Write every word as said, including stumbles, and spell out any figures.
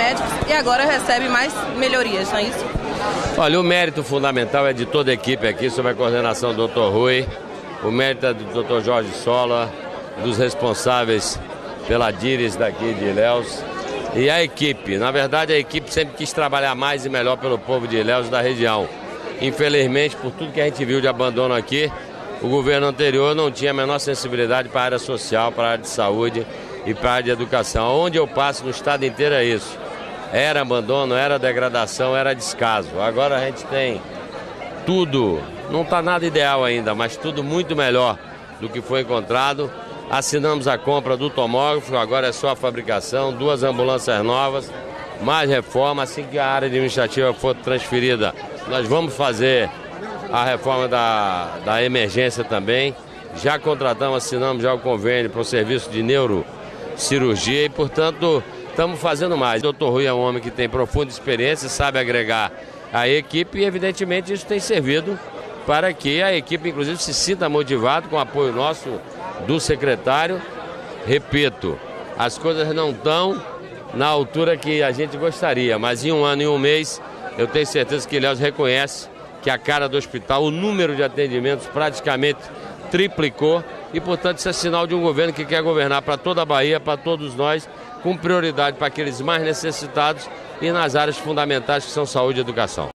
médicos e agora recebe mais melhorias, não é isso? Olha, o mérito fundamental é de toda a equipe aqui, sob a coordenação do doutor Rui, o mérito é do doutor Jorge Sola, dos responsáveis pela Díris daqui de Ilhéus e a equipe. Na verdade, a equipe sempre quis trabalhar mais e melhor pelo povo de Ilhéus e da região. Infelizmente, por tudo que a gente viu de abandono aqui, o governo anterior não tinha a menor sensibilidade para a área social, para a área de saúde e para a área de educação. Onde eu passo no estado inteiro é isso. Era abandono, era degradação, era descaso. Agora a gente tem tudo, não está nada ideal ainda, mas tudo muito melhor do que foi encontrado. Assinamos a compra do tomógrafo, agora é só a fabricação, duas ambulâncias novas, mais reforma. Assim que a área administrativa for transferida, nós vamos fazer a reforma da, da emergência também. Já contratamos, assinamos já o convênio para o serviço de neurocirurgia e, portanto, estamos fazendo mais. O doutor Rui é um homem que tem profunda experiência, sabe agregar a equipe e, evidentemente, isso tem servido para que a equipe, inclusive, se sinta motivada com o apoio nosso do secretário. Repito, as coisas não estão na altura que a gente gostaria, mas em um ano e um mês, eu tenho certeza que Ilhéus reconhece que a cara do hospital, o número de atendimentos praticamente triplicou e, portanto, isso é sinal de um governo que quer governar para toda a Bahia, para todos nós, com prioridade para aqueles mais necessitados e nas áreas fundamentais que são saúde e educação.